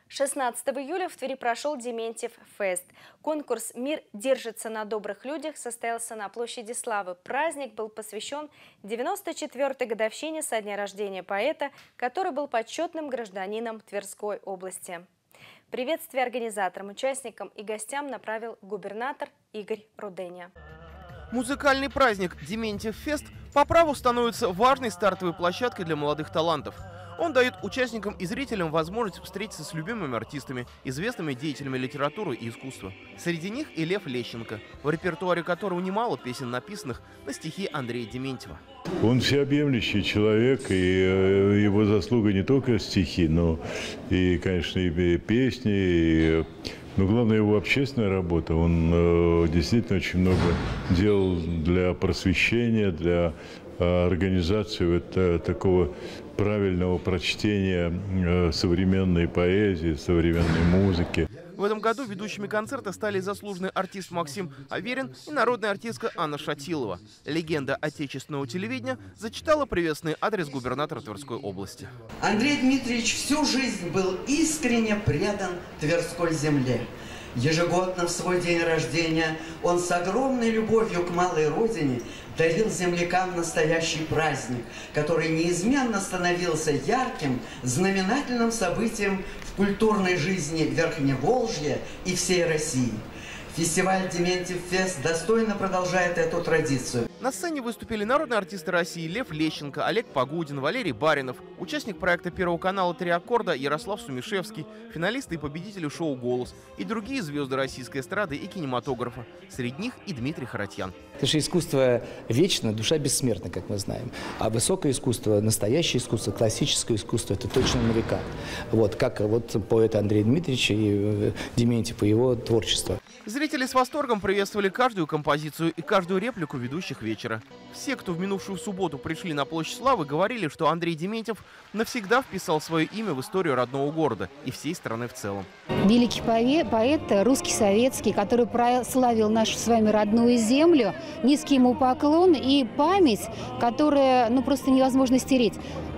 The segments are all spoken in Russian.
16 июля в Твери прошел Дементьев фест. Конкурс «Мир держится на добрых людях» состоялся на площади Славы. Праздник был посвящен 94-й годовщине со дня рождения поэта, который был почетным гражданином Тверской области. Приветствие организаторам, участникам и гостям направил губернатор Игорь Руденя. Музыкальный праздник «Дементьев фест» по праву становится важной стартовой площадкой для молодых талантов. Он дает участникам и зрителям возможность встретиться с любимыми артистами, известными деятелями литературы и искусства. Среди них и Лев Лещенко, в репертуаре которого немало песен, написанных на стихи Андрея Дементьева. Он всеобъемлющий человек, и его заслуга не только стихи, но и, конечно, и песни, но главное его общественная работа. Он действительно очень много делал для просвещения, для организации такого правильного прочтения современной поэзии, современной музыки. В этом году ведущими концерта стали заслуженный артист Максим Аверин и народная артистка Анна Шатилова. Легенда отечественного телевидения зачитала приветственный адрес губернатора Тверской области. Андрей Дмитриевич всю жизнь был искренне предан Тверской земле. Ежегодно в свой день рождения он с огромной любовью к малой родине дарил землякам настоящий праздник, который неизменно становился ярким, знаменательным событием в культурной жизни Верхневолжья и всей России. Фестиваль «Дементьев фест» достойно продолжает эту традицию. На сцене выступили народные артисты России Лев Лещенко, Олег Погудин, Валерий Баринов, участник проекта Первого канала «Три аккорда» Ярослав Сумишевский, финалисты и победители шоу «Голос» и другие звезды российской эстрады и кинематографа. Среди них и Дмитрий Харатьян. Потому что искусство вечно, душа бессмертна, как мы знаем. А высокое искусство, настоящее искусство, классическое искусство – это точно на века. Вот, как поэт Андрей Дмитриевич и Дементьев и его творчество. Зрители с восторгом приветствовали каждую композицию и каждую реплику ведущих вечера. Все, кто в минувшую субботу пришли на площадь Славы, говорили, что Андрей Дементьев навсегда вписал свое имя в историю родного города и всей страны в целом. Великий поэт, русский, советский, который прославил нашу с вами родную землю. Низкий ему поклон и память, которая просто невозможно стереть.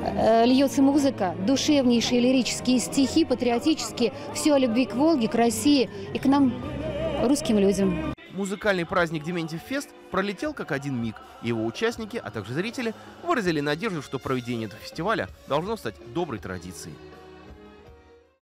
Льется музыка, душевнейшие лирические стихи, патриотические, все о любви к Волге, к России и к нам, русским людям. Музыкальный праздник «Дементьев фест» пролетел как один миг. Его участники, а также зрители выразили надежду, что проведение этого фестиваля должно стать доброй традицией.